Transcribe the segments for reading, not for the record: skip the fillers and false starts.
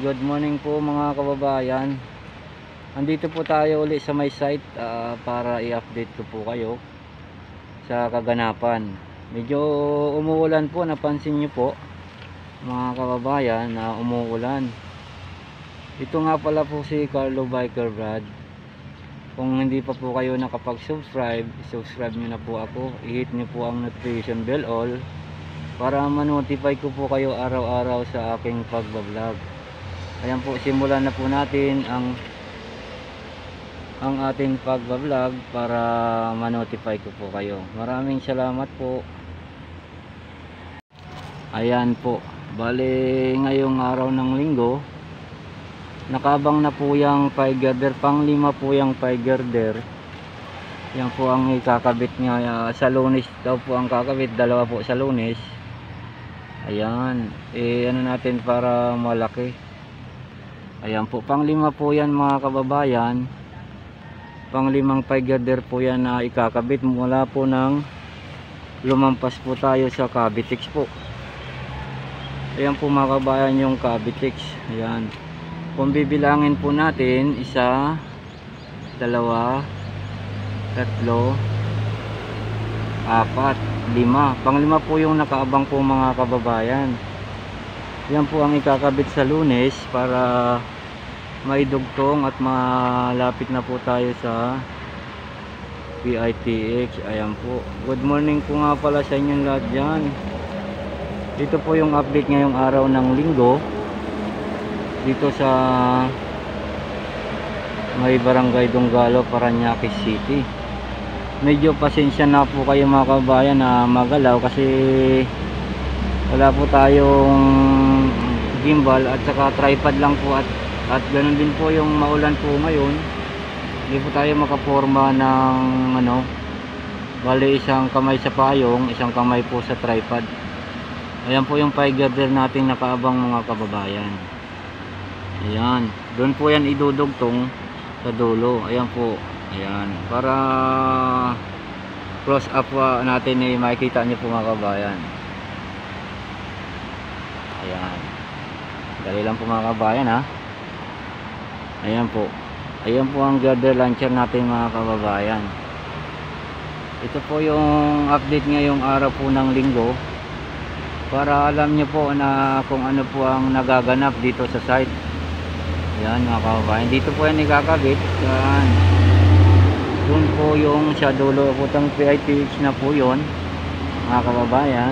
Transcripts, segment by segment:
good morning po mga kababayan. Andito po tayo uli sa may site para i-update ko po kayo sa kaganapan. Medyo umuulan po, napansin nyo po mga kababayan na umuulan. Ito nga pala po si Carlo Biker Brad. Kung hindi pa po kayo nakapag-subscribe, subscribe nyo na po ako. I-hit nyo po ang notification bell all para ma-notify ko po kayo araw-araw sa aking pagbablog. Ayan po, simulan na po natin ang ating pagbablog para ma-notify ko po kayo. Maraming salamat po. Ayan po, bali ngayong araw ng linggo, nakabang na po yung pie girder, pang 5 po yung pie girder. Yan po ang ikakabit niya sa Lunes daw po ang kakabit, 2 po sa Lunes. Ayan, ano natin para malaki. Ayan po, pang 5 po yan mga kababayan. Pang 5 pie girder po yan na ikakabit mula po ng lumampas po tayo sa Cavitex po. Ayan po mga kababayan yung Cavitex. Ayan, kung bibilangin po natin, 1, 2, 3, 4, 5. Pang 5 po yung nakaabang po mga kababayan. Yan po ang ikakabit sa Lunes para maidugtong at malapit na po tayo sa PITX. Ayan po, good morning po nga pala sa inyong lahat dyan. Dito po yung update ngayong araw ng linggo dito sa may barangay Donggalo, Parañaque City. Medyo pasensya na po kayo mga kababayan na magalaw kasi wala po tayong gimbal at saka tripod lang po at ganun din po yung maulan po ngayon. Hindi po tayo makaporma ng bali isang kamay sa payong, isang kamay po sa tripod. Ayan po yung pie girder natin nakaabang mga kababayan. Ayan, doon po yan idudugtong sa dulo. Ayan po. Ayan, para close up natin makikita nyo po mga kabayan. Ayan, dali lang po mga kabayan ha. Ayan po, ayan po ang girder launcher natin mga kababayan. Ito po yung update ngayong araw po ng linggo para alam nyo po na kung ano po ang nagaganap dito sa site. Ayan mga kababayan, dito po yan ikakabit. Ayan, yun po yung sa dulo po ng PITX na po yun mga kababayan.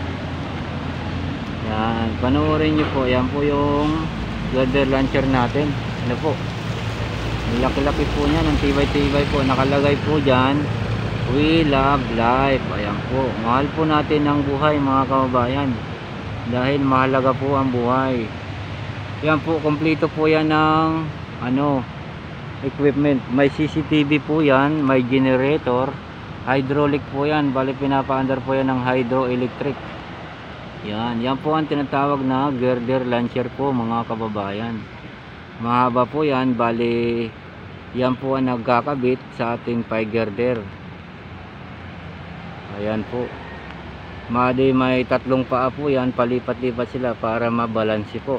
Yan, panoorin nyo po. Yan po yung girder launcher natin. Ano po, laki-laki po niya, ng tibay-tibay po. Nakalagay po dyan, we love life. Ayan po, mahal po natin ang buhay mga kababayan dahil mahalaga po ang buhay. Yan po, kompleto po yan ng equipment. May CCTV po yan, may generator, hydraulic po yan, bali pinapaandar po yan ng hydroelectric. Yan po ang tinatawag na girder launcher po mga kababayan. Mahaba po yan, bali yan po ang nagkakabit sa ating pie girder. Ayan po, may 3 paa po yan, palipat-lipat sila para mabalansi po.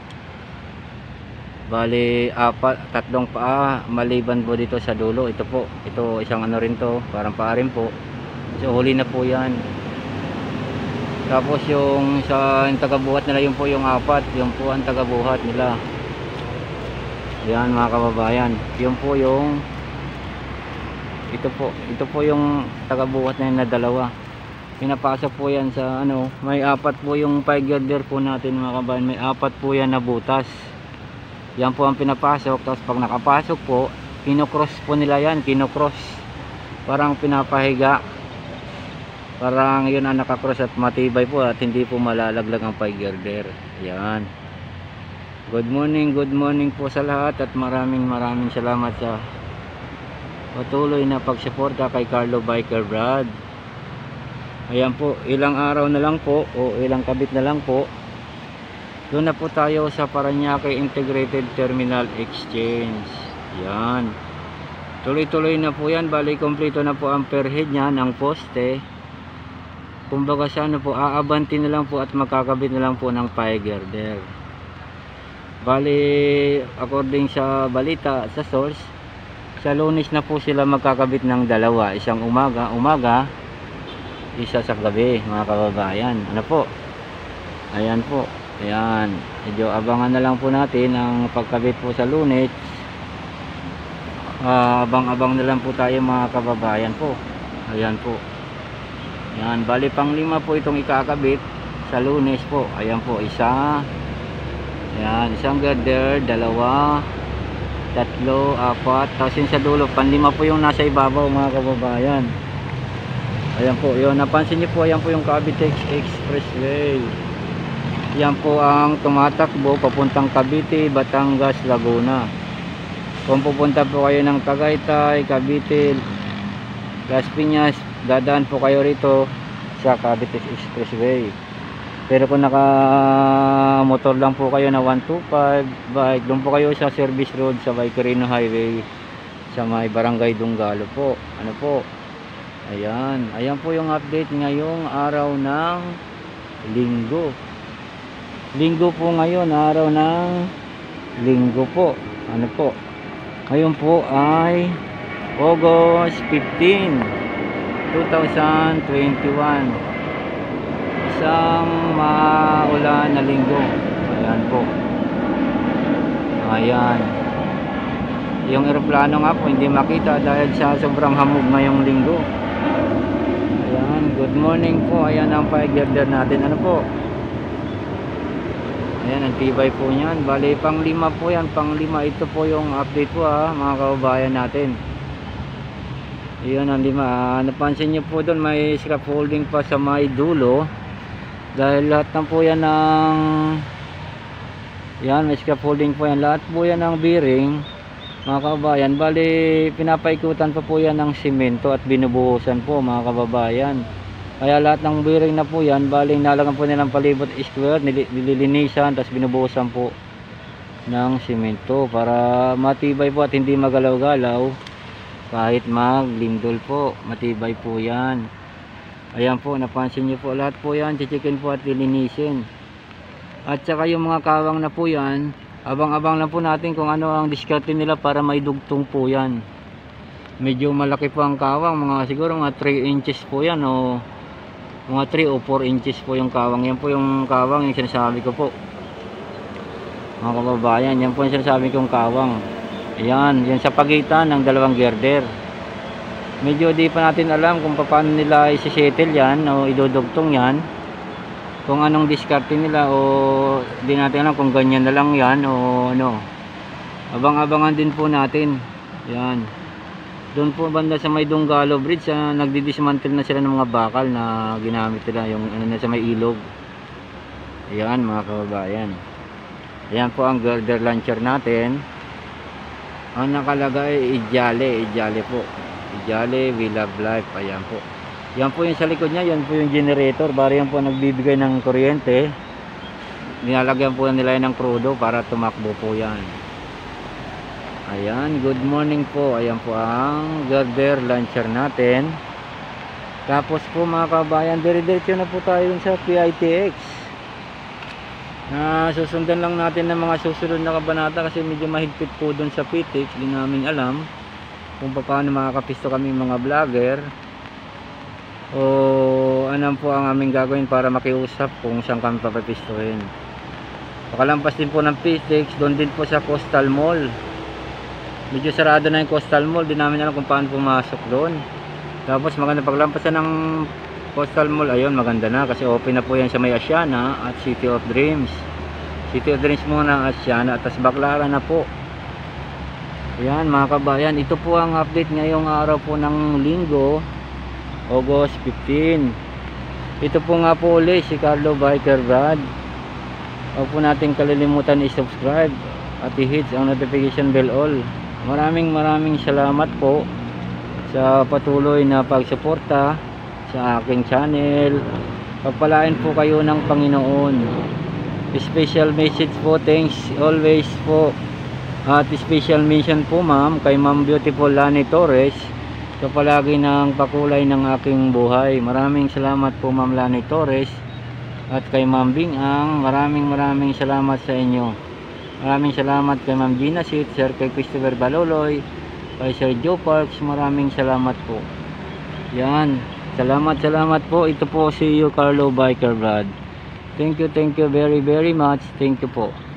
Bali 3 paa maliban po dito sa dulo. Ito po, ito isang rin to, parang paa rin po. So huli na po yan. Tapos yung sa tagabuhat nila, yun po yung 4, yun po ang tagabuhat nila. Yan mga kababayan, yun po yung ito po yung tagabuhat na 2. Pinapasok po yan sa may 4 po yung pie girder po natin mga kababayan. May 4 po yan na butas. Yan po ang pinapasok. Tapos pag nakapasok po, kinocross po nila yan, kinocross, parang pinapahiga, parang yun ang nakakross at matibay po at hindi po malalaglag ang pie girder. Yan, good morning po sa lahat at maraming salamat sa patuloy na pagsuporta kay Carlo Biker Brad. Ayan po, ilang araw na lang po o ilang kabit na lang po, doon na po tayo sa Parañaque Integrated Terminal Exchange. Yan, tuloy-tuloy na po yan, bali kompleto na po ang per head nya ng poste. Kumbaga sa po, aabanti na lang po at magkakabit na lang po ng pie girder. Bali, according sa balita, sa source, sa Lunes na po sila magkakabit ng dalawa. Isang umaga, isa sa gabi, mga kababayan. Ano po? Ayan po. Ayan. Medyo abangan na lang po natin ang pagkabit po sa Lunes. Abang-abang na lang po tayo, mga kababayan po. Ayan po. Ayan. Bali, pang-5 po itong ikakabit sa Lunes po. Ayan po. Isa. Ayan, isang girder, 2, 3, 4, tapos yung sa dulo, pang-5 po yung nasa ibabaw, mga kababayan. Ayan po, yun, napansin niyo po, ayan po yung Cavite Expressway. Yan po ang tumatakbo papuntang Cavite, Batangas, Laguna. Kung pupunta po kayo ng Tagaytay, Cavite, Las Piñas, dadaan po kayo rito sa Cavite Expressway. Pero kung naka motor lang po kayo na 125 bike, doon po kayo sa service road sa Quirino Highway sa may Barangay Dunggalo po. Ano po? Ayan. Ayan po yung update ngayong araw ng Linggo. Linggo po ngayon, araw ng Linggo po. Ano po? Ngayon po ay August 15, 2021. Isang maulan na linggo. Ayan po. Ayan. Yung eroplano nga po hindi makita dahil sa sobrang hamog ngayong linggo. Ayan. Good morning po. Ayan ang fire girder natin. Ano po? Ayan. Ang tibay po niyan. Bali pang-5 po yan. Pang-5. Ito po yung update po, mga kababayan natin. Ayan ang 5. Napansin nyo po doon may scaffolding pa sa may dulo. Dahil lahat ng po yan ng yan, may scaffolding po yan, lahat po yan ng bearing, mga kababayan. Bali pinapaikutan pa po yan ng simento at binubuhusan po, mga kababayan. Kaya lahat ng bearing na po yan, bali nalagan po nilang palibot square, nililinisan, tapos binubuhusan po ng simento para matibay po at hindi magalaw-galaw kahit maglindol po. Matibay po yan. Ayan po, napansin nyo po, lahat po yan chichikin po at lilinisin. At saka yung mga kawang na po yan, abang-abang lang po natin kung ano ang diskarte nila para may dugtong po yan. Medyo malaki po ang kawang, mga siguro mga 3 inches po yan, o mga 3 o 4 inches po yung kawang. Yan po yung kawang yung sinasabi ko po, mga kababayan. Yan po yung sinasabi kong kawang. Ayan, yan sa pagitan ng dalawang girder. Medyo di pa natin alam kung paano nila isi-settle yan o idudugtong yan, kung anong diskarte nila, o di natin alam kung ganyan na lang yan o ano. Abang-abangan din po natin. Yan. Doon po banda sa may Dunggalo Bridge, nagdi-dismantle na sila ng mga bakal na ginamit nila, yung ano na sa may ilog. Ayan, mga kababayan. Ayan po ang girder launcher natin. Ang nakalagay Ijale po. Ijale, We Love Life. Ayan po. Yan po yung sa likod niya, yan po yung generator. Bari yan po nagbibigay ng kuryente. Nilalagyan po nila ng krudo para tumakbo po yan. Ayan, good morning po. Ayan po ang girder launcher natin. Tapos po, mga kabayan, dire-diretso na po tayo sa PITX. Susundan lang natin ng mga susunod na kabanata kasi medyo mahigpit po doon sa PITX. Hindi namin alam kung paano makakapisto kami mga vlogger, o ano po ang aming gagawin para makiusap kung saan kami papapistuhin. Pakalampas din po ng PITX, doon din po sa Coastal Mall. Medyo sarado na yung Coastal Mall, di namin alam kung paano pumasok doon. Tapos maganda paglampasan ng Coastal Mall, ayun, maganda na kasi open na po yan sa may Asiana at City of Dreams. City of Dreams muna, Asiana, at Baclaran na po. Ayan, mga kabayan, ito po ang update ngayong araw po ng Linggo, August 15. Ito po nga po ulit si Carlo Biker Brad. Huwag po natin kalilimutan i-subscribe at i-hit ang notification bell all. Maraming salamat po sa patuloy na pagsuporta sa aking channel. Pagpalain po kayo ng Panginoon. Special message po, thanks always po. At special mention po, ma'am, kay Ma'am Beautiful Lani Torres, sa palagi ng pakulay ng aking buhay. Maraming salamat po, Ma'am Lani Torres, at kay Ma'am Bing Ang, maraming salamat sa inyo. Maraming salamat kay Ma'am Gina Sit, Sir kay Christopher Baloloy, kay Sir Joe Parks. Maraming salamat po. Yan. Salamat po. Ito po si Carlo Biker Brad. Thank you very much. Thank you po.